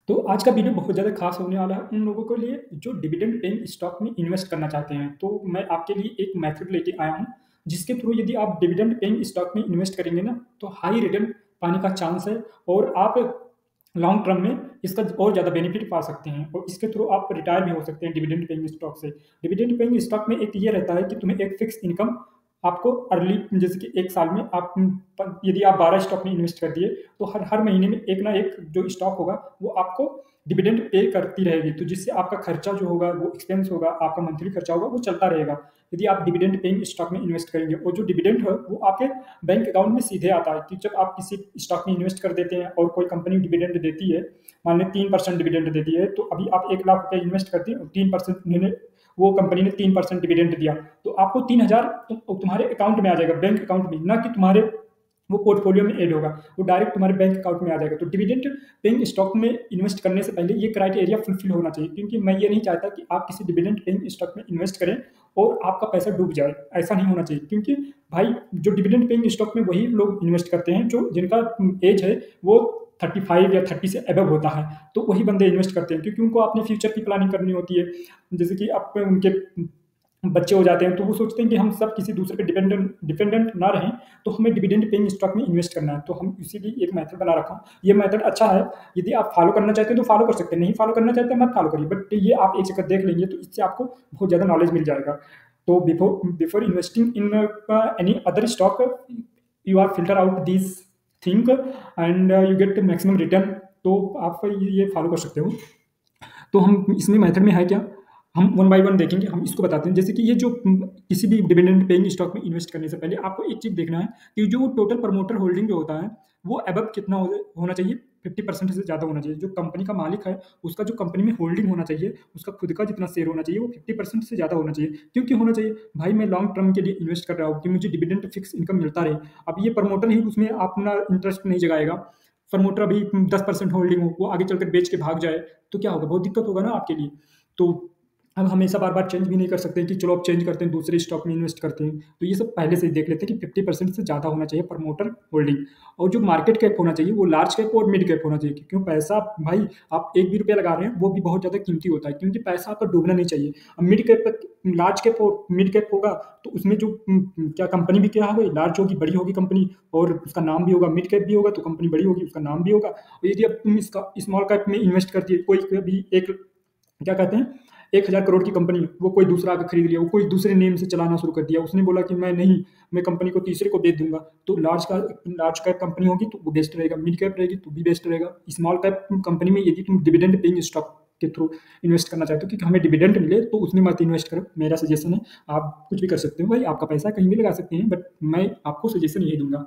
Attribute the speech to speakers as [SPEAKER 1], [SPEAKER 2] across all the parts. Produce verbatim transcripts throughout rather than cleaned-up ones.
[SPEAKER 1] तो आज का वीडियो बहुत ज़्यादा खास होने वाला है उन लोगों के लिए जो डिविडेंड पेइंग स्टॉक में इन्वेस्ट करना चाहते हैं। तो मैं आपके लिए एक मेथड लेके आया हूँ, जिसके थ्रू यदि आप डिविडेंड पेइंग स्टॉक में इन्वेस्ट करेंगे ना, तो हाई रिटर्न पाने का चांस है और आप लॉन्ग टर्म में इसका और ज़्यादा बेनिफिट पा सकते हैं और इसके थ्रू आप रिटायर भी हो सकते हैं डिविडेंड पेइंग स्टॉक से। डिविडेंड पेइंग स्टॉक में एक ये रहता है कि तुम्हें एक फिक्स इनकम आपको अर्ली जैसे कि एक साल में आप प यदि आप बारह स्टॉक में इन्वेस्ट कर दिए, तो हर हर महीने में एक ना एक जो स्टॉक होगा, वो आपको डिविडेंड पे करती रहेगी। तो जिससे आपका खर्चा जो होगा, वो एक्सपेंस होगा, आपका मंथली खर्चा होगा, वो चलता रहेगा। यदि आप डिविडेंड पेइंग स्टॉक में इन्वेस्ट करेंगे और जो डिविडेंड है, वो आपके बैंक अकाउंट में सीधे आता है कि जब आप किसी स्टॉक में इन्वेस्ट कर देते हैं और कोई कंपनी डिविडेंड देती है, मान लें तीन परसेंट डिविडेंड देती है, तो अभी आप एक लाख रुपया इन्वेस्ट करते हैं और तीन परसेंट उन्होंने वो कंपनी ने तीन परसेंट डिविडेंड दिया, तो आपको तीन हज़ार तु तुम्हारे अकाउंट में आ जाएगा, बैंक अकाउंट में, ना कि तुम्हारे वो पोर्टफोलियो में ऐड होगा, वो डायरेक्ट तुम्हारे बैंक अकाउंट में आ जाएगा। तो डिविडेंड पेइंग स्टॉक में इन्वेस्ट करने से पहले ये क्राइटेरिया फुलफिल होना चाहिए, क्योंकि मैं ये नहीं चाहता कि आप किसी डिविडेंड पेइंग स्टॉक में इन्वेस्ट करें और आपका पैसा डूब जाए, ऐसा नहीं होना चाहिए। क्योंकि भाई जो डिविडेंड पेइंग स्टॉक में वही लोग इन्वेस्ट करते हैं जो जिनका एज है वो पैंतीस या तीस से अबव होता है, तो वही बंदे इन्वेस्ट करते हैं, क्योंकि उनको अपने फ्यूचर की प्लानिंग करनी होती है। जैसे कि अब उनके बच्चे हो जाते हैं, तो वो सोचते हैं कि हम सब किसी दूसरे पे डिपेंडेंट डिपेंडेंट ना रहें, तो हमें डिविडेंड पेइंग स्टॉक में इन्वेस्ट करना है। तो हम इसीलिए एक मेथड बना रखा हूँ। ये मेथड अच्छा है, यदि आप फॉलो करना चाहते हैं तो फॉलो कर सकते हैं, नहीं फॉलो करना चाहते हैं मत फॉलो करिए, बट ये आप एक चक्कर देख लेंगे तो इससे आपको बहुत ज़्यादा नॉलेज मिल जाएगा। तो before before investing in any other stock, you are filter out this thing and you get maximum return. तो आप ये फॉलो कर सकते हो। तो हम इसमें मेथड में है क्या, हम वन बाय वन देखेंगे, हम इसको बताते हैं। जैसे कि ये जो किसी भी डिविडेंड पेइंग स्टॉक में इन्वेस्ट करने से पहले आपको एक चीज़ देखना है कि जो टोटल प्रमोटर होल्डिंग जो होता है, वो अबव कितना हो, होना चाहिए, पचास परसेंट से ज़्यादा होना चाहिए। जो कंपनी का मालिक है, उसका जो कंपनी में होल्डिंग होना चाहिए, उसका खुद का जितना शेयर होना चाहिए, वो पचास परसेंट से ज़्यादा होना चाहिए। क्यों क्यों होना चाहिए? भाई मैं लॉन्ग टर्म के लिए इन्वेस्ट कर रहा हूँ कि मुझे डिविडेंड फिक्स इनकम मिलता रहे। अब ये प्रमोटर ही उसमें अपना इंटरेस्ट नहीं जगाएगा, प्रमोटर अभी दस परसेंट होल्डिंग हो, वो आगे चलकर बेच के भाग जाए, तो क्या होगा? बहुत दिक्कत होगा ना आपके लिए। तो हम हमेशा बार-बार चेंज भी नहीं कर सकते हैं कि चलो अब चेंज करते हैं, दूसरे स्टॉक में इन्वेस्ट करते हैं। तो ये सब पहले से ही देख लेते हैं कि पचास परसेंट से ज़्यादा होना चाहिए प्रमोटर होल्डिंग, और जो मार्केट कैप होना चाहिए वो लार्ज कैप और मिड कैप होना चाहिए। क्यों? पैसा भाई आप एक भी रुपया लगा रहे हैं, वो भी बहुत ज़्यादा कीमती होता है, क्योंकि पैसा आपका डूबना नहीं चाहिए। अब मिड कैप तक लार्ज कैप और मिड कैप होगा, तो उसमें जो उम, क्या कंपनी भी क्या होगी, लार्ज होगी, बड़ी होगी कंपनी, और उसका नाम भी होगा। मिड कैप भी होगा तो कंपनी बड़ी होगी, उसका नाम भी होगा। और यदि अब तुम इसका स्मॉल कैप में इन्वेस्ट करती है, कोई भी एक क्या कहते हैं एक हज़ार करोड़ की कंपनी, वो कोई दूसरा आके खरीद लिया, वो कोई दूसरे नेम से चलाना शुरू कर दिया, उसने बोला कि मैं नहीं, मैं कंपनी को तीसरे को बेच दूंगा, तो लार्ज का लार्ज कैप कंपनी होगी तो वो बेस्ट रहेगा, मिड कैप रहेगी तो भी बेस्ट रहेगा। स्मॉल कैप कंपनी में यदि तुम डिविडेंड पेइंग स्टॉक के थ्रू इन्वेस्ट करना चाहते हो कि हमें डिविडेंड मिले, तो उसमें मत इन्वेस्ट करो। मेरा सजेशन है, आप कुछ भी कर सकते हो भाई, आपका पैसा कहीं भी लगा सकते हैं, बट मैं आपको सजेशन यही दूंगा।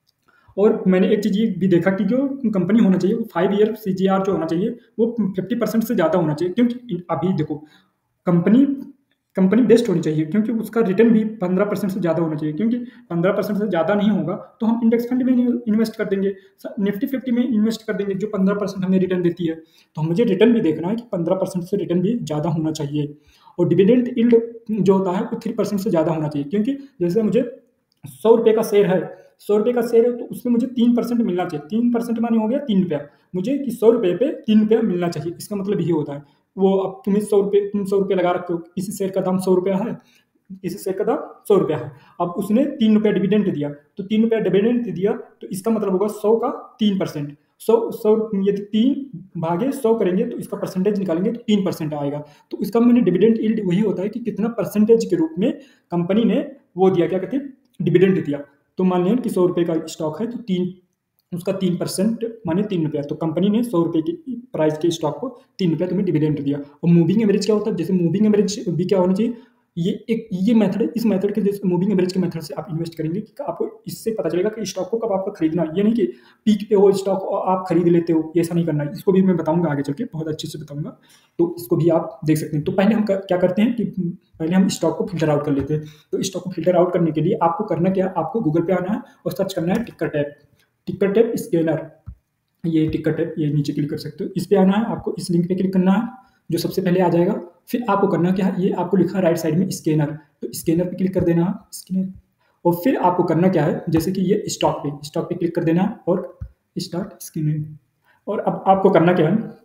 [SPEAKER 1] और मैंने एक चीज़ ये भी देखा कि जो कंपनी होना चाहिए, वो फाइव ईयर सीजीआर जो होना चाहिए, वो फिफ्टी परसेंट से ज़्यादा होना चाहिए। क्योंकि अभी देखो, कंपनी कंपनी बेस्ट होनी चाहिए, क्योंकि उसका रिटर्न भी पंद्रह परसेंट से ज़्यादा होना चाहिए। क्योंकि पंद्रह परसेंट से ज़्यादा नहीं होगा तो हम इंडेक्स फंड में इन्वेस्ट कर देंगे, निफ्टी फिफ्टी में इन्वेस्ट कर देंगे, जो पंद्रह परसेंट हमें रिटर्न देती है। तो मुझे रिटर्न भी देखना है कि पंद्रह परसेंट से रिटर्न भी ज़्यादा होना चाहिए, और डिविडेंड यील्ड जो होता है वो थ्री परसेंट से ज़्यादा होना चाहिए। क्योंकि जैसे मुझे सौ रुपये का शेयर है, सौ रुपये का शेयर है, तो उसमें मुझे तीन परसेंट मिलना चाहिए। तीन परसेंट माने हो गया तीन रुपया, मुझे कि सौ रुपये पे तीन रुपया मिलना चाहिए। इसका मतलब ये होता है, वो अब तुम्हें सौ रुपये तुम सौ रुपये लगा रखे हो, इसी शेयर का दाम सौ रुपया है, इस शेयर का दाम सौ रुपया है। अब उसने तीन रुपया डिविडेंड दिया, तो तीन रुपया डिविडेंड दिया, तो इसका मतलब होगा सौ का तीन परसेंट। सौ सौ यदि तीन भागे सौ करेंगे तो इसका परसेंटेज निकालेंगे तो तीन परसेंट आएगा। तो इसका मैंने डिविडेंड यील्ड वही होता है कि कितना परसेंटेज के रूप में कंपनी ने वो दिया, क्या कहते हैं, डिविडेंड दिया। तो मान लिया कि सौ रुपये का स्टॉक है, तो तीन उसका तीन परसेंट माने तीन रुपया, तो कंपनी ने सौ रुपये की प्राइस के स्टॉक को तीन रुपया तुम्हें डिविडेंड दिया। और मूविंग एवरेज क्या होता है, जैसे मूविंग एवरेज भी क्या होना चाहिए, ये एक ये मेथड, इस मेथड के जैसे मूविंग एवरेज के मेथड से आप इन्वेस्ट करेंगे कि आपको इससे पता चलेगा कि स्टॉक को कब आपको खरीदना है। ये नहीं कि पीक पे हो स्टॉक और आप खरीद लेते हो, ये ऐसा नहीं करना है। इसको भी मैं बताऊंगा आगे चल के, बहुत अच्छे से बताऊंगा, तो इसको भी आप देख सकते हैं। तो पहले हम क्या करते हैं कि पहले हम स्टॉक को फिल्टर आउट कर लेते हैं। तो स्टॉक को फिल्टर आउट करने के लिए आपको करना क्या है, आपको गूगल पे आना है और सर्च करना है टिकर टैप, टिकर टैप स्कैनर, ये टिकर टैप, ये नीचे क्लिक कर सकते हो, इस पे आना है, आपको इस लिंक पे क्लिक करना है, जो सबसे पहले आ जाएगा। फिर आपको करना क्या है, ये आपको लिखा है राइट साइड में स्कैनर, तो स्कैनर पे क्लिक कर देना है, स्कैनर। और फिर आपको करना क्या है, जैसे कि ये स्टॉक पे स्टॉक पे क्लिक कर देना है और स्टार्ट स्कैनिंग। और अब आपको करना क्या है,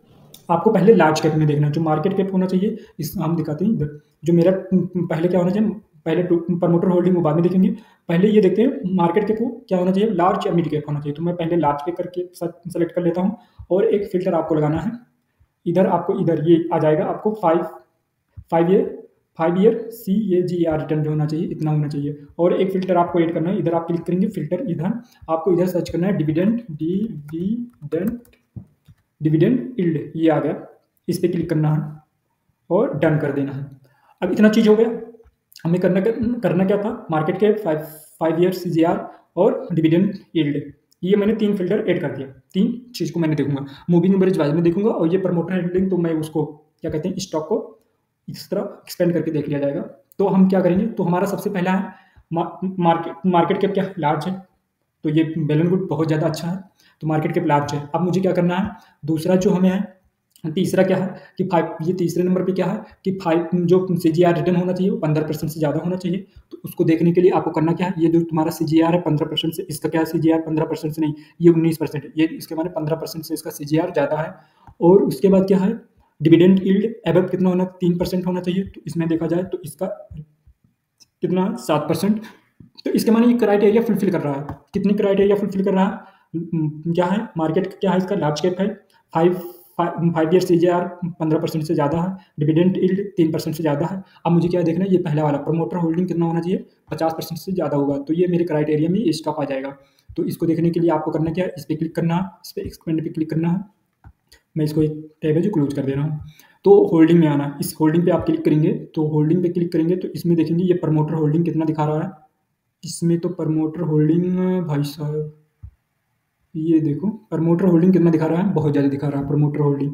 [SPEAKER 1] आपको पहले लार्ज कैप में देखना है, जो मार्केट कैप होना चाहिए, इस हम दिखाते हैं इधर। जो मेरा पहले क्या होना चाहिए, पहले प्रमोटर होल्डिंग वो बाद में देखेंगे, पहले ये देखते हैं मार्केट कैप को क्या होना चाहिए, लार्ज या मिड कैप होना चाहिए। तो मैं पहले लार्ज पे करके सेलेक्ट कर लेता हूँ, और एक फ़िल्टर आपको लगाना है इधर, आपको इधर ये आ जाएगा, आपको five five year five year C A G R return जो होना चाहिए, इतना होना चाहिए। और एक फ़िल्टर आपको ऐड करना है, इधर आप क्लिक करेंगे फ़िल्टर, इधर आपको इधर सर्च करना है डिविडेंड, डिविडेंड डिविडेंड यील्ड, ये आ गया, इस पर क्लिक करना है और डन कर देना है। अब इतना चीज़ हो गया, हमें करना करना क्या था, मार्केट के five five year C G R और डिविडेंड यील्ड, ये मैंने तीन फिल्टर ऐड कर दिया। तीन चीज़ को मैंने देखूंगा, मूविंग एवरेज वाइज में देखूंगा, और ये प्रमोटर होल्डिंग तो मैं उसको क्या कहते हैं, स्टॉक को इस तरह एक्सपेंड करके देख लिया जाएगा। तो हम क्या करेंगे, तो हमारा सबसे पहला है मार्केट मार्केट कैप क्या लार्ज है, तो ये वेल एंड गुड, बहुत ज़्यादा अच्छा है, तो मार्केट कैप लार्ज है। अब मुझे क्या करना है, दूसरा जो हमें है, तीसरा क्या है कि फाइव, ये तीसरे नंबर पे क्या है कि फाइव जो सी जी आर रिटर्न होना चाहिए वो पंद्रह परसेंट से ज़्यादा होना चाहिए। तो उसको देखने के लिए आपको करना क्या है, ये जो तुम्हारा सी जी आर है पंद्रह परसेंट से, इसका क्या है सी जी आर पंद्रह परसेंट से नहीं, ये उन्नीस परसेंट है, ये इसके माने पंद्रह परसेंट से इसका सी जी आर ज़्यादा है। और उसके बाद क्या है, डिविडेंड यील्ड एबव कितना होना, तीन परसेंट होना चाहिए। तो इसमें देखा जाए तो इसका कितना, सात परसेंट। तो इसके माने ये क्राइटेरिया फुलफिल कर रहा है। कितनी क्राइटेरिया फुलफिल कर रहा है, क्या है, मार्केट क्या है, इसका लार्ज कैप है, five five year C G R पंद्रह परसेंट से ज़्यादा है, डिविडेंड यील्ड तीन परसेंट से ज़्यादा है। अब मुझे क्या देखना है, ये पहला वाला प्रमोटर होल्डिंग कितना होना चाहिए, पचास परसेंट से ज़्यादा होगा, तो ये मेरे क्राइटेरिया में ये स्टॉक आ जाएगा। तो इसको देखने के लिए आपको करना क्या है, इस पर क्लिक करना है, इस पर एक्सपेंड पे क्लिक करना है। मैं इसको एक टैब है जो क्लोज कर दे रहा हूँ। तो होल्डिंग में आना है, इस होल्डिंग पे आप क्लिक करेंगे, तो होल्डिंग पे क्लिक करेंगे तो इसमें देखेंगे ये प्रमोटर होल्डिंग कितना दिखा रहा है। इसमें तो प्रमोटर होल्डिंग भाई साहब, ये देखो प्रमोटर होल्डिंग कितना दिखा रहा है, बहुत ज़्यादा दिखा रहा है प्रमोटर होल्डिंग।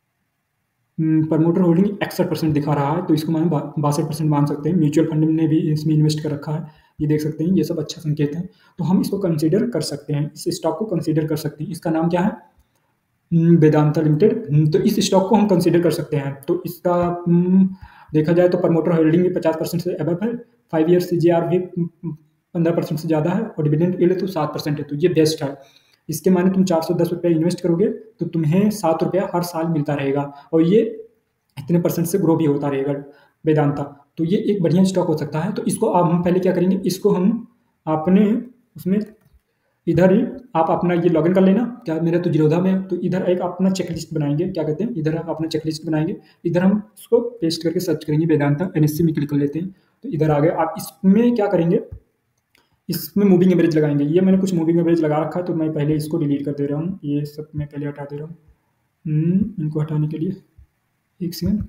[SPEAKER 1] प्रमोटर होल्डिंग इकसठ परसेंट दिखा रहा है, तो इसको मान बासठ परसेंट मान सकते हैं। म्यूचुअल फंड ने भी इसमें इन्वेस्ट कर रखा है, ये देख सकते हैं, ये सब अच्छा संकेत है। तो हम इसको कंसीडर कर सकते हैं, इस स्टॉक को कंसीडर कर सकते हैं। इसका नाम क्या है, वेदांता लिमिटेड। तो इस स्टॉक को हम कंसीडर कर सकते हैं। तो इसका देखा जाए तो प्रमोटर होल्डिंग भी पचास परसेंट से अबव है, five year C G R भी पंद्रह परसेंट से ज़्यादा है, और डिविडेंड यील्ड तो सात परसेंट है, तो ये बेस्ट है। इसके माने तुम चार सौ दस रुपये इन्वेस्ट करोगे तो तुम्हें सात रुपया हर साल मिलता रहेगा, और ये इतने परसेंट से ग्रो भी होता रहेगा वेदांता। तो ये एक बढ़िया स्टॉक हो सकता है। तो इसको अब हम पहले क्या करेंगे, इसको हम अपने उसमें इधर ही आप अपना ये लॉगिन कर लेना, क्या मेरा तो जीरोधा में है, तो इधर एक अपना चेक लिस्ट बनाएंगे, क्या कहते हैं, इधर आप अपना चेक लिस्ट बनाएंगे, इधर हम उसको पेस्ट करके सर्च करेंगे वेदांता, एन एस सी में क्लिक कर लेते हैं, तो इधर आ गए। आप इसमें क्या करेंगे, इसमें मूविंग एवरेज लगाएंगे। ये मैंने कुछ मूविंग एवरेज लगा रखा है, तो मैं पहले इसको डिलीट कर दे रहा हूँ, ये सब मैं पहले हटा दे रहा हूँ। इनको हटाने के लिए एक सेकेंड,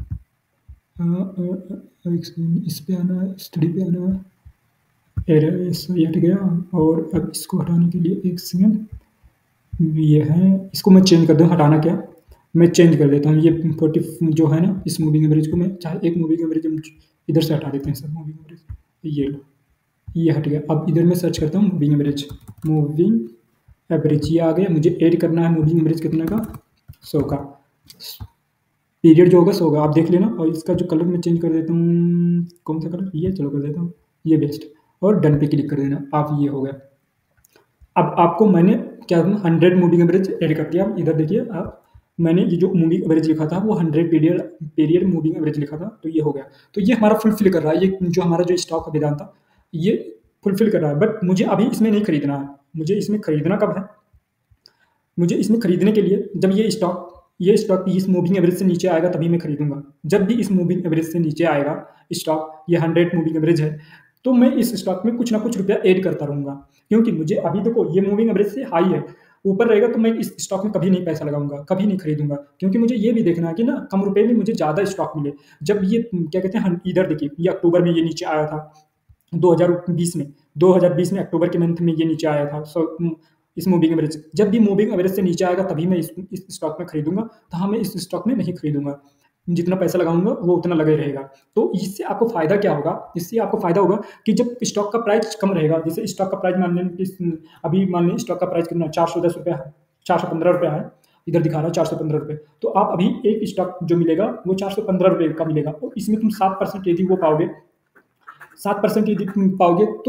[SPEAKER 1] एक सेकेंड, इस पे आना है, स्टडी पे आना है, एरर ये हट गया। और अब इसको हटाने के लिए एक सेकेंड, ये है, इसको मैं चेंज कर दूँ, हटाना क्या, मैं चेंज कर देता हूँ। ये फोर्टी जो है ना, इस मूविंग एवरेज को मैं चाहे एक मूविंग एवरेज हम इधर से हटा देते हैं सब मूविंग एवरेज, ये लो, ये हट गया। अब इधर मैं सर्च करता हूँ मूविंग एवरेज, मूविंग एवरेज ये आ गया। मुझे ऐड करना है मूविंग एवरेज कितना का, सौ का, पीरियड जो होगा सौ का, आप देख लेना। और इसका जो कलर मैं चेंज कर देता हूँ, कौन सा कलर, ये चलो कर देता हूँ, ये बेस्ट, और डन पे क्लिक कर देना आप, ये हो गया। अब आपको मैंने क्या हंड्रेड मूविंग एवरेज ऐड कर दिया। इधर देखिए आप, मैंने ये जो मूविंग एवरेज लिखा था वो hundred period period moving average लिखा था, तो ये हो गया। तो ये हमारा फुलफिल कर रहा है, ये जो हमारा जो स्टॉक है वेदांता, ये फुलफिल कर रहा है। बट मुझे अभी इसमें नहीं खरीदना है। मुझे इसमें खरीदना कब है, मुझे इसमें खरीदने के लिए जब ये स्टॉक ये स्टॉक इस मूविंग एवरेज से नीचे आएगा तभी मैं खरीदूंगा। जब भी इस मूविंग एवरेज से नीचे आएगा स्टॉक, ये हंड्रेड मूविंग एवरेज है, तो मैं इस स्टॉक में कुछ ना कुछ रुपया ऐड करता रहूँगा। क्योंकि मुझे अभी देखो ये मूविंग एवरेज से हाई है, ऊपर रहेगा तो मैं इस स्टॉक में कभी नहीं पैसा लगाऊंगा, कभी नहीं खरीदूंगा। क्योंकि मुझे ये भी देखना है कि ना कम रुपए में मुझे ज़्यादा स्टॉक मिले। जब ये क्या कहते हैं, इधर देखिए ये अक्टूबर में ये नीचे आया था, दो हज़ार बीस में दो हज़ार बीस में अक्टूबर के मंथ में ये नीचे आया था। सो इस मूविंग एवरेज, जब भी मूविंग एवरेज से नीचे आएगा तभी मैं इस इस स्टॉक में खरीदूंगा, तो हाँ मैं इस स्टॉक में नहीं खरीदूंगा। जितना पैसा लगाऊंगा वो उतना लगे रहेगा। तो इससे आपको फ़ायदा क्या होगा, इससे आपको फ़ायदा होगा कि जब स्टॉक का प्राइस कम रहेगा, जैसे स्टॉक का प्राइस मान लें अभी मान लें स्टॉक का प्राइस कितना चार सौ दस रुपया है, चार सौ पंद्रह रुपया है, इधर दिखा रहा है चार सौ पंद्रह रुपये। तो आप अभी एक स्टॉक जो मिलेगा वो चार सौ पंद्रह रुपये का मिलेगा, और इसमें तुम सात परसेंट यदि वो पाओगे सात परसेंट यदि तुम पाओगे तो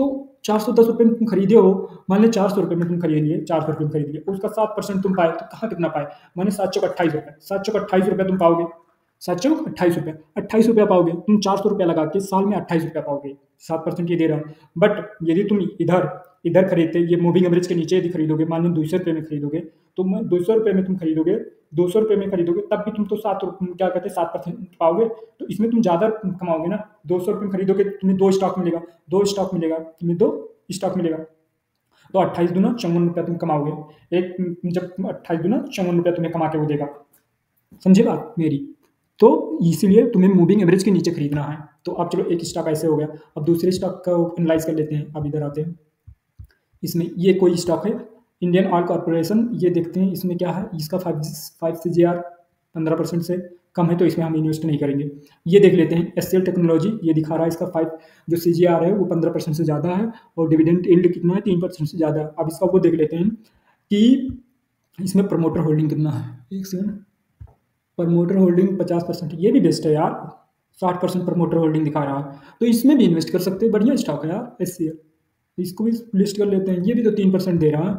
[SPEAKER 1] चार सौ दस रुपये में तुम खरीदे हो, मान लो चार सौ रुपये में तुम खरीद लिए, चार सौ रुपये में खरीद लिए, उसका सात परसेंट तुम पाए, तो कहाँ कितना पाए, माने सात चौक अट्ठाईस रुपये, सात चौक अट्ठाईस रुपये तुम पाओगे, सात चौक अट्ठाईस रुपये, अट्ठाईस रुपया पाओगे तुम, चार सौ रुपया लगा के साल में अट्ठाईस रुपया पाओगे, सात परसेंट ये दे रहा है। बट यदि तुम इधर इधर खरीदते, ये मूविंग एवरेज के नीचे यदि खरीदोगे, मान लो दो सौ रुपये में खरीदोगे, तो मैं दो सौ रुपये में तुम खरीदोगे, दो सौ रुपये में खरीदोगे, तब भी तुम तो सात रुपये क्या कहते हैं सात परसेंट पाओगे, तो इसमें तुम ज़्यादा कमाओगे ना। दो सौ रुपये में खरीदोगे, तुम्हें दो स्टॉक मिलेगा, दो स्टॉक मिलेगा, तुम्हें दो स्टॉक मिलेगा, तो अट्ठाईस दुना चौवन रुपया तुम कमाओगे। एक जब अट्ठाईस दुना चौवन रुपया तुम्हें कमा के वो देगा, समझे बात मेरी। तो इसीलिए तुम्हें मूविंग एवरेज के नीचे खरीदना है। तो अब चलो एक स्टॉक ऐसे हो गया, अब दूसरे स्टॉक का एनालाइज कर लेते हैं। अब इधर आते हैं, इसमें ये कोई स्टॉक है इंडियन ऑयल कॉर्पोरेशन, ये देखते हैं इसमें क्या है, इसका five five C G R पंद्रह परसेंट से कम है, तो इसमें हम इन्वेस्ट नहीं करेंगे। ये देख लेते हैं एस सी एल टेक्नोलॉजी, ये दिखा रहा है इसका फाइव जो सी जी आर है वो पंद्रह परसेंट से ज़्यादा है, और डिविडेंड यील्ड कितना है, तीन परसेंट से ज़्यादा है। अब इसका वो देख लेते हैं कि इसमें प्रमोटर होल्डिंग कितना है, एक सेकंड, प्रमोटर होल्डिंग पचास परसेंट, ये भी बेस्ट है यार, साठ परसेंट प्रमोटर होल्डिंग दिखा रहा है, तो इसमें भी इन्वेस्ट कर सकते हैं, बढ़िया स्टॉक है यार एस सी एल, इसको भी लिस्ट कर लेते हैं। ये भी तो तीन परसेंट दे रहा है,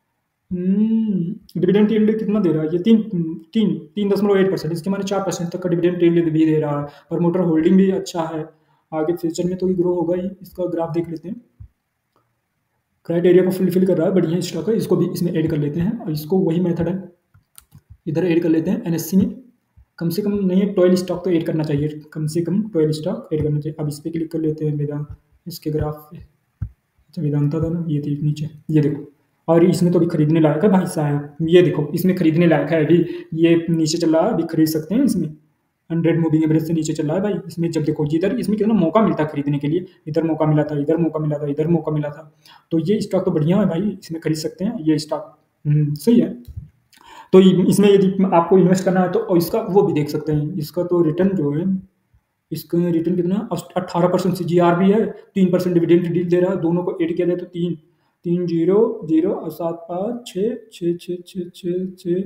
[SPEAKER 1] डिविडेंड यील्ड कितना दे रहा है, ये तीन तीन तीन दशमलव एट परसेंट, इसके माने चार परसेंट तक का डिविडेंड यील्ड भी दे रहा है, प्रमोटर होल्डिंग भी अच्छा है, आगे फ्यूचर में तो ये ग्रो होगा ही। इसका ग्राफ देख लेते हैं, क्राइटेरिया को फुलफिल कर रहा है, बढ़िया स्टॉक है, इसको भी इसमें ऐड कर लेते हैं, और इसको वही मेथड है इधर ऐड कर लेते हैं। एन एस सी में कम से कम नहीं है, ट्वेल्व स्टॉक तो ऐड करना चाहिए, कम से कम ट्वेल्व स्टॉक ऐड करना चाहिए। अब इस पर क्लिक कर लेते हैं, वेदांत, इसके ग्राफ पे, अच्छा वेदांता था ना, ये थी नीचे, ये देखो, और इसमें तो अभी खरीदने लायक है भाई साहब, ये देखो इसमें खरीदने लायक है, अभी ये नीचे चल रहा है, अभी खरीद सकते हैं इसमें, हंड्रेड मूविंग एवरेज से नीचे चल रहा है भाई। इसमें जब देखो इधर, इसमें कितना मौका मिलता है खरीदने के लिए, इधर मौका मिला था, इधर मौका मिला था, इधर मौका मिला था, तो ये स्टॉक तो बढ़िया है भाई, इसमें खरीद सकते हैं ये स्टॉक, सही है। तो इसमें यदि आपको इन्वेस्ट करना है तो और इसका वो भी देख सकते हैं, इसका तो रिटर्न जो है, इसका रिटर्न कितना, अट्ठारह परसेंट सी जी आर भी है, तीन परसेंट डिविडेंड डील दे रहा है, दोनों को ऐड किया जाए तो तीन तीन जीरो जीरो और सात पाँच छः छः छः छः छः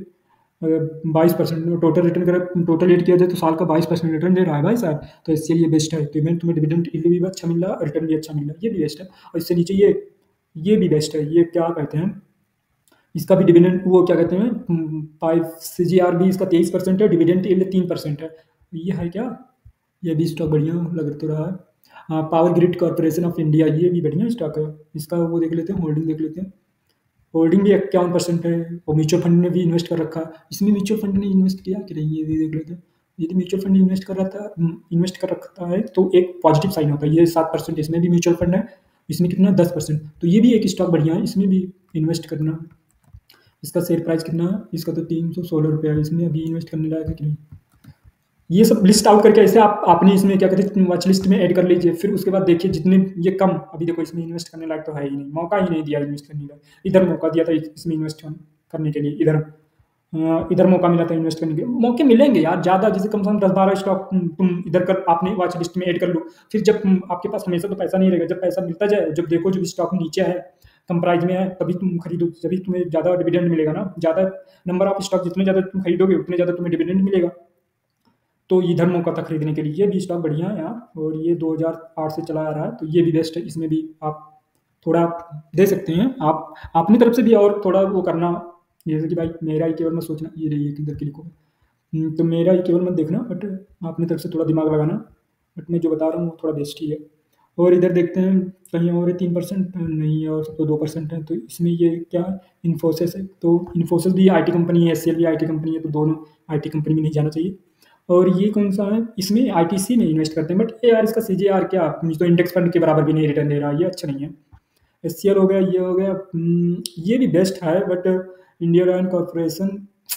[SPEAKER 1] छः बाईस परसेंट टोटल रिटर्न करें, टोटल ऐड किया जाए तो साल का बाईस परसेंट रिटर्न दे रहा है भाई साहब, तो इसके लिए बेस्ट है। तो इवेंट तुम्हें डिविडेंड यील्ड भी अच्छा मिल रहा है, रिटर्न भी अच्छा मिल रहा है, ये भी बेस्ट है। और इससे नीचे ये ये भी बेस्ट है, ये क्या कहते हैं, इसका भी डिविडेंड वो क्या कहते हैं, फाइव सी जी आर भी इसका तेईस परसेंट है, डिविडेंड यील्ड तीन परसेंट है, ये है क्या, ये भी स्टॉक बढ़िया लग तो रहा है। हाँ, पावर ग्रिड कॉर्पोरेशन ऑफ इंडिया, ये भी बढ़िया स्टॉक है, इसका वो देख लेते हैं, होल्डिंग देख लेते हैं, होल्डिंग भी इक्यावन परसेंट है, और म्यूचुअल फंड ने भी इन्वेस्ट कर रखा है, इसमें म्यूचुअल फंड ने इन्वेस्ट किया कि नहीं ये भी देख लेते हैं। यदि म्यूचुअल फंड इन्वेस्ट कर रहा था, इन्वेस्ट कर रखता है तो एक पॉजिटिव साइन होता है, ये सात परसेंट इसमें भी म्यूचुअल फंड है, इसमें कितना दस परसेंट, तो ये भी एक स्टॉक बढ़िया है, इसमें भी इन्वेस्ट करना। इसका शेयर प्राइस कितना है, इसका तो तीन सौ सोलह रुपया, इसमें अभी इन्वेस्ट करने लायक है कि नहीं, ये सब लिस्ट आउट करके ऐसे आप आपने इसमें क्या कहते हैं वॉच लिस्ट में ऐड कर लीजिए, फिर उसके बाद देखिए जितने ये कम, अभी देखो इसमें इन्वेस्ट करने लायक तो है ही नहीं, मौका ही नहीं दिया इन्वेस्ट करने का, इधर मौका दिया था इसमें इन्वेस्ट करने के लिए, इधर इधर मौका मिला था इन्वेस्ट करने के, मौके मिलेंगे यार ज़्यादा, जैसे कम से कम दस बारह स्टॉक तुम इधर कर आपने वॉच लिस्ट में ऐड कर लो, फिर जब आपके पास हमेशा तो पैसा नहीं रहेगा, जब पैसा मिलता जाए, जब देखो जब स्टॉक नीचे है, कम प्राइस में है, तभी तुम खरीदो, तभी तुम्हें ज़्यादा डिविडेंड मिलेगा ना, ज़्यादा नंबर ऑफ स्टॉक जितने ज़्यादा तुम खरीदोगे उतने ज़्यादा तुम्हें डिविडेंड मिलेगा, तो इधर मौका था खरीदने के लिए, ये भी स्टॉक बढ़िया है यार, और ये दो हज़ार आठ से चला आ रहा है, तो ये भी बेस्ट है, इसमें भी आप थोड़ा दे सकते हैं, आप अपनी तरफ से भी और थोड़ा वो करना, जैसे कि भाई मेरा ही केवल मत सोचना, ये रही है किधर क्लिक होगा, तो मेरा ही केवल मत देखना, बट अपनी तरफ से थोड़ा दिमाग लगाना, बट मैं जो बता रहा हूँ वो थोड़ा बेस्ट ही है। और इधर देखते हैं कहीं और तीन परसेंट नहीं है, और सब तो दो परसेंट है, तो इसमें ये क्या इन्फोसिस है, तो इन्फोसिस भी आई टी कंपनी है, एस सी एल भी आई टी कंपनी है, तो दोनों आई टी कंपनी में नहीं जाना चाहिए। और ये कौन सा है, इसमें आई टी सी में इन्वेस्ट करते हैं, बट यार इसका सी जी आर क्या, तो इंडेक्स फंड के बराबर भी नहीं रिटर्न दे रहा, ये अच्छा नहीं है। एस सी एल हो गया, ये हो गया, ये भी बेस्ट है, बट इंडियन ऑयल कॉर्पोरेशन,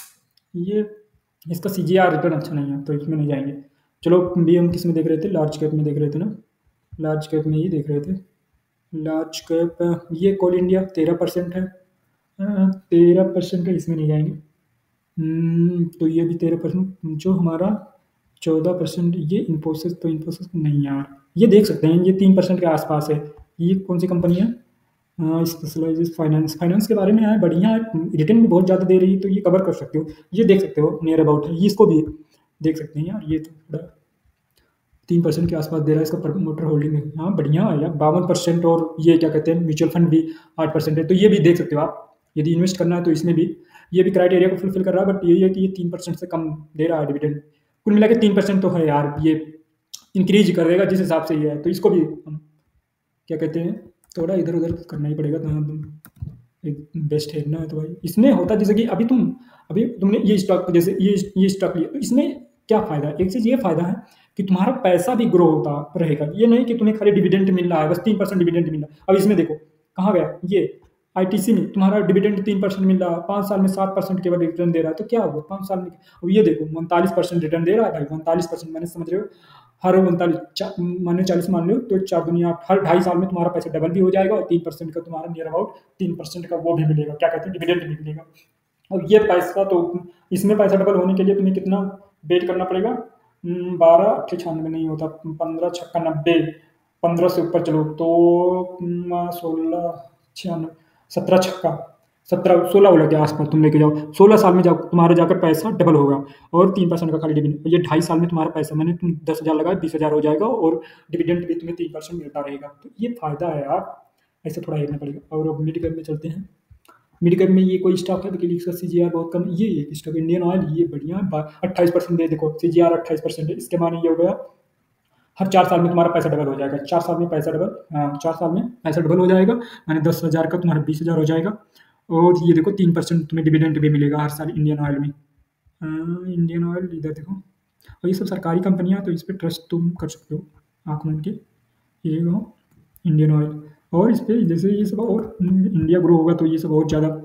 [SPEAKER 1] ये इसका सी जी आर रिटर्न अच्छा नहीं है, तो इसमें नहीं जाएंगे। चलो भी हम किस में देख रहे थे, लार्ज कैप में देख रहे थे ना, लार्ज कैप में ही देख रहे थे, लार्ज कैप ये कोल इंडिया तेरह परसेंट है, तेरह परसेंट है, इसमें नहीं जाएंगे, तो ये भी तेरह परसेंट, जो हमारा चौदह परसेंट, ये इन्फोसिस, तो इन्फोसिस नहीं यार, ये देख सकते हैं, ये तीन परसेंट के आसपास है, ये कौन सी कंपनी है, स्पेशलाइज फाइनेंस, फाइनेंस के बारे में है, बढ़िया है, रिटर्न भी बहुत ज़्यादा दे रही है, तो ये कवर कर सकते हो, ये देख सकते हो, नियर अबाउट है, ये इसको भी देख सकते हैं यार, ये तो थोड़ा तीन परसेंट के आसपास दे रहा है इसका प्रमोटर होल्डिंग में। हाँ बढ़िया है यार, बावन परसेंट। और ये क्या कहते हैं, म्यूचुअल फंड भी आठ परसेंट है, तो ये भी देख सकते हो आप, यदि इन्वेस्ट करना है तो इसमें भी ये भी क्राइटेरिया को फुलफिल कर रहा है। बट यही है कि ये तीन परसेंट से कम दे रहा है डिविडेंड। कुल मिला के तीन परसेंट तो है यार, ये इंक्रीज कर देगा जिस हिसाब से ये है, तो इसको भी हम क्या कहते हैं, थोड़ा इधर उधर करना ही पड़ेगा। तो तुम एक बेस्ट है ना, तो भाई इसमें होता जैसे कि अभी तुम अभी तुमने ये स्टॉक, जैसे ये ये स्टॉक लिया, तो इसमें क्या फ़ायदा है? एक चीज़ ये फ़ायदा है कि तुम्हारा पैसा भी ग्रो होता रहेगा। ये नहीं कि तुम्हें खाली डिविडेंड मिल रहा है, बस तीन परसेंट डिविडेंड मिल रहा है। अब इसमें देखो कहाँ गया ये आईटीसी में, तुम्हारा डिविडेंड तीन परसेंट मिल रहा है, पाँच साल में सात परसेंट केवल रिटर्न दे रहा है, तो क्या हुआ पाँच साल में? अब ये देखो उनतालीस परसेंट रिटर्न दे रहा है भाई, उनतालीस परसेंट मैंने, समझ रहे हो? हर उनतालीस मान लो चालीस मान लो तो चार दुनिया आठ, हर ढाई साल में तुम्हारा पैसा डबल भी हो जाएगा, और तीन परसेंट का तुम्हारा नियर अबाउट तीन परसेंट का वो भी मिलेगा, क्या कहते हैं, डिविडेंड भी मिलेगा। और ये पैसा तो, इसमें पैसा डबल होने के लिए तुम्हें कितना वेट करना पड़ेगा? हम्म, बारह अट्ठे छियानवे नहीं होता, पंद्रह छक्का नब्बे, पंद्रह से ऊपर चलो तो हम्म, सोलह छियानवे, सत्रह छक्का सत्रह सोलह वाला के आसपास तुम लेके जाओ, सोलह साल में जाओ तुम्हारा जाकर पैसा डबल होगा। और तीन परसेंट का खाली डिविडेंड, ये ढाई साल में तुम्हारा पैसा, मैंने तुम दस हज़ार लगाए बीस हज़ार हो जाएगा, और डिविडेंड भी तुम्हें तीन परसेंट मिलता रहेगा। तो ये फायदा है यार, ऐसे थोड़ा देखना पड़ेगा। और अब मिड कैप में चलते हैं। मिड कैप में ये कोई स्टॉक है, विकीलीक्स का सी जी आर बहुत कम, ये एक स्टॉक इंडियन ऑयल, ये बढ़िया अट्ठाईस परसेंट दे, देखो सी जी आर अट्ठाईस परसेंट है, इसके माने ये हो गया हर चार साल में तुम्हारा पैसा डबल हो जाएगा। चार साल में पैसा डबल, हाँ चार साल में पैसा डबल हो जाएगा, माने दस हज़ार का तुम्हारा बीस हज़ार हो जाएगा। और ये देखो तीन परसेंट तुम्हें डिविडेंड भी मिलेगा हर साल इंडियन ऑयल में। अ, इंडियन ऑयल इधर देखो, और ये सब सरकारी कंपनियां, तो इस पर ट्रस्ट तुम कर सकते हो आँख मूंद के। ये हो इंडियन ऑयल, और इस पर जैसे ये सब और इंडिया ग्रो होगा तो ये सब और ज़्यादा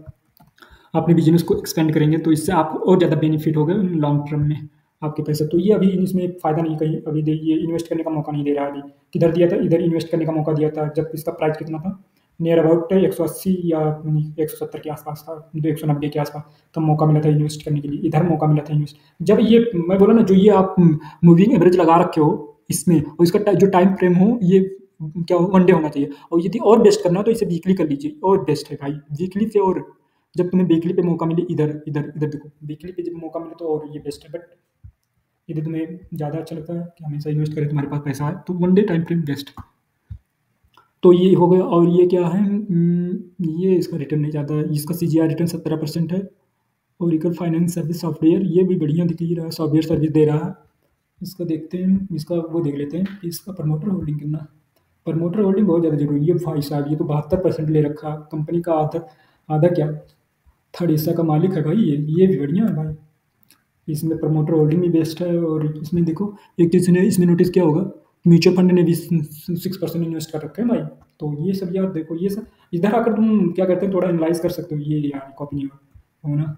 [SPEAKER 1] अपने बिजनेस को एक्सपेंड करेंगे, तो इससे आपको और ज़्यादा बेनिफिट होगा लॉन्ग टर्म में आपके पैसे। तो ये अभी इसमें फ़ायदा नहीं, कहीं अभी दे ये इन्वेस्ट करने का मौका नहीं दे रहा है। अभी किधर दिया था, इधर इन्वेस्ट करने का मौका दिया था जब इसका प्राइस कितना था, नियर अबाउट एक सौ अस्सी या एक सौ सत्तर के आसपास था, दो एक सौ नब्बे के आसपास, तब मौका मिला था इन्वेस्ट करने के लिए, इधर मौका मिला था इन्वेस्ट। जब ये मैं बोला ना, जो ये आप मूविंग एवरेज लगा रखे हो इसमें, और इसका टा- जो टाइम फ्रेम हो ये क्या हो, वन डे होना चाहिए। और यदि और बेस्ट करना हो तो इसे वीकली कर लीजिए, और बेस्ट है भाई वीकली से। और जब तुम्हें वीकली पे मौका मिले, इधर इधर इधर देखो, वीकली पे जब मौका मिले तो और ये बेस्ट है। बट यदि तुम्हें ज़्यादा अच्छा लगता है कि हमेशा इन्वेस्ट करें, तुम्हारे पास पैसा है, तो one day time frame best है। तो ये हो गया। और ये क्या है, हम्म, ये इसका रिटर्न नहीं ज़्यादा है, इसका सी जी आर रिटर्न सत्रह परसेंट है। और इकर फाइनेंस सर्विस सॉफ्टवेयर, ये भी बढ़िया दिख ही रहा है, सॉफ्टवेयर सर्विस दे रहा है। इसका देखते हैं, इसका वो देख लेते हैं कि इसका प्रमोटर होल्डिंग कितना है। प्रमोटर होल्डिंग बहुत ज़्यादा जरूरी है भाई साहब, ये तो बहत्तर परसेंट ले रखा है कंपनी का, आधा आधा क्या थर्ड हिस्सा का मालिक है भाई ये ये भी बढ़िया है भाई। इसमें प्रमोटर होल्डिंग भी बेस्ट है। और इसमें देखो एक चीज़ ने इसमें नोटिस किया होगा, म्यूचुअल फंड ने भी सिक्स परसेंट इन्वेस्ट कर रखे हैं भाई। तो ये सब यार देखो, ये सब इधर आकर तुम क्या करते हैं, थोड़ा एनालाइज कर सकते हो ये यार कॉपी हो ना,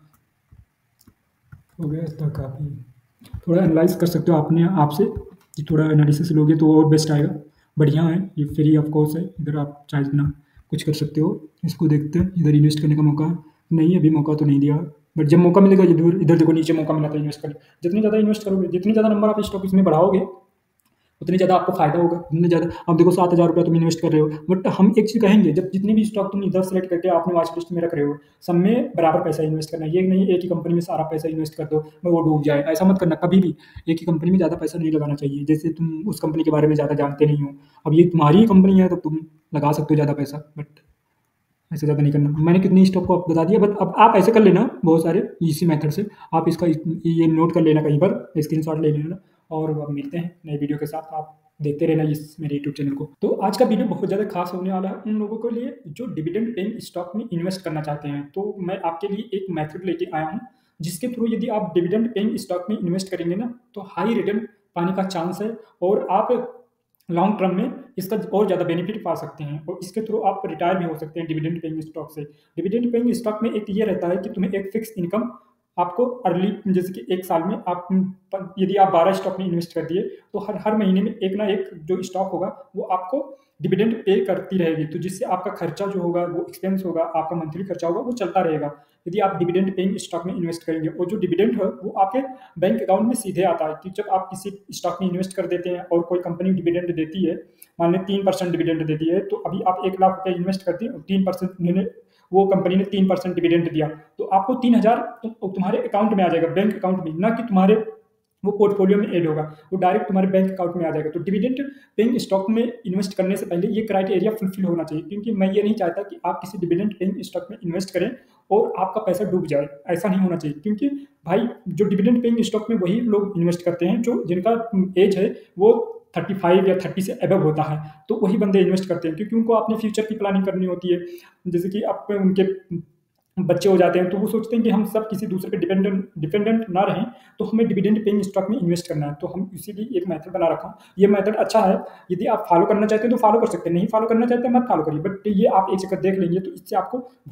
[SPEAKER 1] हो गया इसका काफ़ी, थोड़ा एनालाइज कर सकते हो अपने आप से, कि थोड़ा एनालिसिस लोगे तो और बेस्ट आएगा। बढ़िया है, ये फ्री ऑफ कॉस्ट है, इधर आप चाहे जितना कुछ कर सकते हो। इसको देखते हैं, इधर इन्वेस्ट करने का मौका नहीं, अभी मौका तो नहीं दिया, बट जब मौका मिलेगा इधर इधर देखो नीचे मौका मिला था इन्वेस्ट करने। जितनी ज़्यादा इन्वेस्ट करोगे, जितनी ज़्यादा नंबर ऑफ स्टॉक इसमें बढ़ाओगे, उतनी ज़्यादा आपको फायदा होगा, उतनी ज़्यादा। अब देखो सात हज़ार रुपया तुम इन्वेस्ट कर रहे हो, बट हम एक चीज़ कहेंगे, जब जितने भी स्टॉक तुम इधर सेलेक्ट करके आपने वॉच लिस्ट में रख रहे हो, सब में बराबर पैसा इन्वेस्ट करना है। ये नहीं एक ही कंपनी में सारा पैसा इन्वेस्ट कर दो मैं वो डूब जाए, ऐसा मत करना कभी भी। एक ही कंपनी में ज़्यादा पैसा नहीं लगाना चाहिए, जैसे तुम उस कंपनी के बारे में ज़्यादा जानते नहीं हो, अब ये तुम्हारी ही कंपनी है तो तुम लगा सकते हो ज़्यादा पैसा, बट ऐसे ज़्यादा नहीं करना। मैंने कितने स्टॉक को आप बता दिया, बट अब आप ऐसे कर लेना बहुत सारे इसी मेथड से, आप इसका ये नोट कर लेना कहीं पर, स्क्रीनशॉट ले लेना। और अब मिलते हैं नए वीडियो के साथ, आप देखते रहना इस मेरे यूट्यूब चैनल को। तो आज का वीडियो बहुत ज़्यादा खास होने वाला है उन लोगों के लिए जो डिविडेंड पेइंग स्टॉक में इन्वेस्ट करना चाहते हैं। तो मैं आपके लिए एक मेथड लेके आया हूँ, जिसके थ्रू यदि आप डिविडेंड पेइंग स्टॉक में इन्वेस्ट करेंगे ना, तो हाई रिटर्न पाने का चांस है, और आप लॉन्ग टर्म में इसका और ज़्यादा बेनिफिट पा सकते हैं, और इसके थ्रू आप रिटायर भी हो सकते हैं डिविडेंड पेइंग स्टॉक से। डिविडेंड पेइंग स्टॉक में एक ये रहता है कि तुम्हें एक फिक्स इनकम आपको अर्ली, जैसे कि एक साल में आप यदि आप बारह स्टॉक में इन्वेस्ट कर दिए, तो हर हर महीने में एक ना एक जो स्टॉक होगा वो आपको डिविडेंड पे करती रहेगी, तो जिससे आपका खर्चा जो होगा वो एक्सपेंस होगा, आपका मंथली खर्चा होगा वो चलता रहेगा यदि आप डिविडेंड पेइंग स्टॉक में इन्वेस्ट करेंगे। और जो डिविडेंड है वो आपके बैंक अकाउंट में सीधे आता है, कि जब आप किसी स्टॉक में इन्वेस्ट कर देते हैं और कोई कंपनी डिविडेंड देती है, मान लें तीन परसेंट डिविडेंड देती है, तो अभी आप एक लाख रुपया इन्वेस्ट करते हैं, तीन परसेंट उन्होंने वो कंपनी ने तीन परसेंट डिविडेंड दिया, तो आपको तीन हज़ार तुम, तुम्हारे अकाउंट में आ जाएगा, बैंक अकाउंट में, ना कि तुम्हारे वो पोर्टफोलियो में ऐड होगा, वो डायरेक्ट तुम्हारे बैंक अकाउंट में आ जाएगा। तो डिविडेंड पेइंग स्टॉक में इन्वेस्ट करने से पहले ये क्राइटेरिया फुलफिल होना चाहिए, क्योंकि मैं ये नहीं चाहता कि आप किसी डिविडेंड पेइंग स्टॉक में इन्वेस्ट करें और आपका पैसा डूब जाए, ऐसा नहीं होना चाहिए। क्योंकि भाई जो डिविडेंड पेइंग स्टॉक में वही लोग इन्वेस्ट करते हैं जो जिनका एज है वो पैंतीस या तीस से अबव होता है, तो वही बंदे इन्वेस्ट करते हैं, क्योंकि उनको अपने फ्यूचर की प्लानिंग करनी होती है। जैसे कि अब उनके बच्चे हो जाते हैं तो वो सोचते हैं कि हम सब किसी दूसरे पे डिपेंडेंट डिपेंडेंट ना रहें, तो हमें डिविडेंड पेइंग स्टॉक में इन्वेस्ट करना है। तो हम इसीलिए एक मेथड बना रखा हूँ। ये मेथड अच्छा है, यदि आप फॉलो करना चाहते हैं तो फॉलो कर सकते हैं, नहीं फॉलो करना चाहते हैं मत फॉलो करिए, बट ये आप एक चक्कर देख लेंगे तो इससे आपको